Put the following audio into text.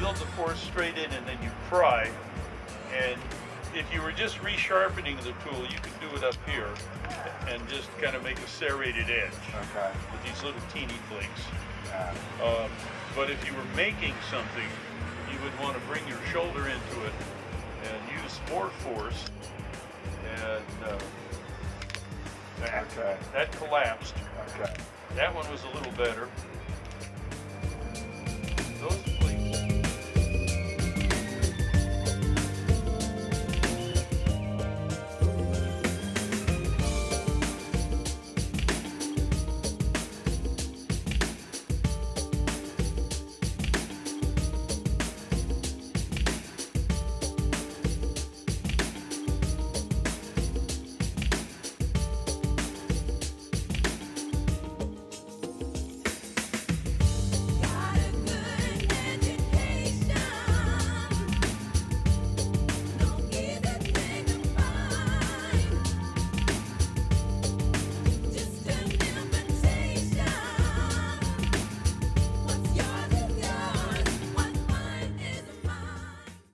build the force straight in and then you pry. And if you were just resharpening the tool, you could do it up here and just kind of make a serrated edge with these little teeny flakes. But if you were making something, you would want to bring your shoulder into it and use more force. And that collapsed. That one was a little better.